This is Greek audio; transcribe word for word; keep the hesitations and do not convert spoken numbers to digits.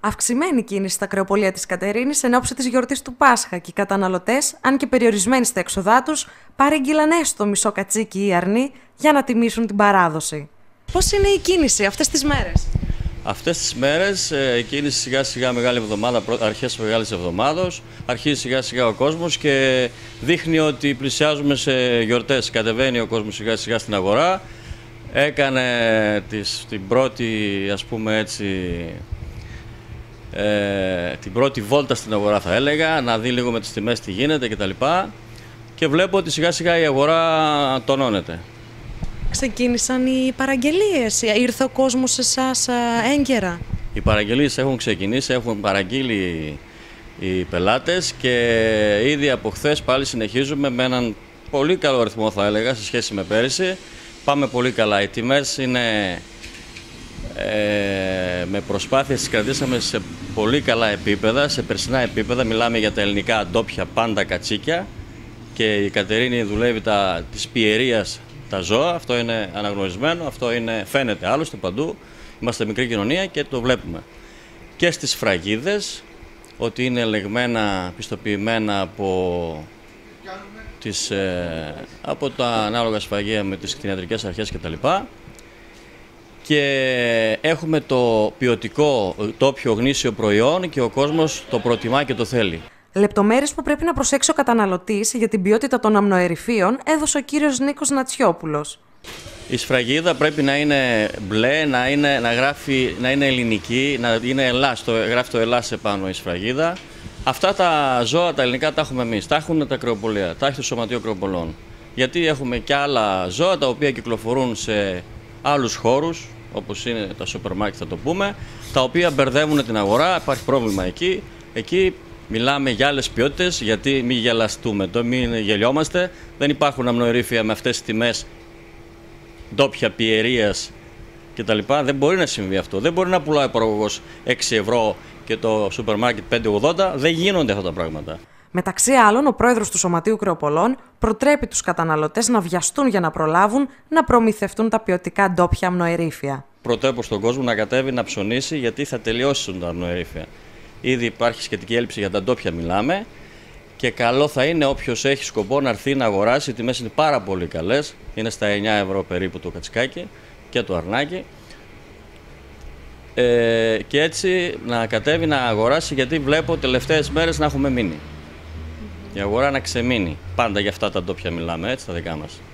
Αυξημένη κίνηση στα κρεοπολία της Κατερίνης εν ώψη της γιορτής του Πάσχα και οι καταναλωτές, αν και περιορισμένοι στα έξοδά τους, παρήγγειλαν έστω μισό κατσίκι ή αρνί για να τιμήσουν την παράδοση. Πώς είναι η κίνηση αυτές τις μέρες? Αυτές τις μέρες η κίνηση σιγά σιγά μεγάλη εβδομάδα, αρχές μεγάλης εβδομάδος, αρχίζει σιγά σιγά ο κόσμος και δείχνει ότι πλησιάζουμε σε γιορτές. Κατεβαίνει ο κόσμος σιγά σιγά στην αγορά. Έκανε τις, την πρώτη, ας πούμε έτσι, ε, την πρώτη βόλτα στην αγορά θα έλεγα, να δει λίγο με τις τιμές τι γίνεται κτλ. Και βλέπω ότι σιγά σιγά η αγορά τονώνεται. Ξεκίνησαν οι παραγγελίες, ήρθε ο κόσμος σε εσάς έγκαιρα? Οι παραγγελίες έχουν ξεκινήσει, έχουν παραγγείλει οι πελάτες και ήδη από χθες πάλι συνεχίζουμε με έναν πολύ καλό αριθμό θα έλεγα σε σχέση με πέρυσι. Πάμε πολύ καλά, οι τιμές είναι ε, με προσπάθειες τις κρατήσαμε σε πολύ καλά επίπεδα, σε περσινά επίπεδα, μιλάμε για τα ελληνικά ντόπια πάντα κατσίκια και η Κατερίνη δουλεύει τα, της πιερίας τα ζώα, αυτό είναι αναγνωρισμένο, αυτό είναι, φαίνεται άλλωστε παντού, είμαστε μικρή κοινωνία και το βλέπουμε. Και στις φραγίδες, ότι είναι ελεγμένα, πιστοποιημένα από, τις, ε, από τα ανάλογα σφαγεία με τις κτηνιατρικές αρχές κτλ. Και έχουμε το ποιοτικό, τόπιο γνήσιο προϊόν και ο κόσμος το προτιμά και το θέλει. Λεπτομέρειες που πρέπει να προσέξει ο καταναλωτής για την ποιότητα των αμνοερυφίων έδωσε ο κύριος Νίκος Νατσιόπουλος. Η σφραγίδα πρέπει να είναι μπλε, να είναι, να γράφει, να είναι ελληνική, να είναι Ελλάς, το, γράφει το Ελλάς επάνω η σφραγίδα. Αυτά τα ζώα τα ελληνικά τα έχουμε εμείς, τα έχουν τα κρεοπολία, τα έχει το Σωματείο Κρεοπολών. Γιατί έχουμε και άλλα ζώα τα οποία κυκλοφορούν σε άλλους χώρους, όπως είναι τα σούπερ μάρκετ θα το πούμε, τα οποία μπερδεύουν την αγορά, υπάρχει πρόβλημα εκεί. Εκεί μιλάμε για άλλες ποιότητες, γιατί μην γελαστούμε, το μην γελιόμαστε. Δεν υπάρχουν αμνοερύφια με αυτές τις τιμές ντόπια πιερίας κτλ. Δεν μπορεί να συμβεί αυτό. Δεν μπορεί να πουλάει ο παραγωγός έξι ευρώ και το σούπερ μάρκετ πέντε ογδόντα. Δεν γίνονται αυτά τα πράγματα. Μεταξύ άλλων, ο πρόεδρος του Σωματείου Κρεοπολών προτρέπει τους καταναλωτές να βιαστούν για να προλάβουν να προμηθευτούν τα ποιοτικά ντόπια αμνοερύφια. Προτρέπω στον κόσμο να κατέβει να ψωνίσει, γιατί θα τελειώσουν τα αμνοερύφια. Ήδη υπάρχει σχετική έλλειψη, για τα ντόπια μιλάμε. Και καλό θα είναι όποιος έχει σκοπό να έρθει να αγοράσει. Οι τιμές είναι πάρα πολύ καλές. Είναι στα εννιά ευρώ περίπου το κατσικάκι και το αρνάκι. Ε, και έτσι να κατέβει να αγοράσει, γιατί βλέπω τελευταίες μέρες να έχουμε μείνει. Η αγορά να ξεμείνει. Πάντα για αυτά τα ντόπια μιλάμε, έτσι, τα δικά μας.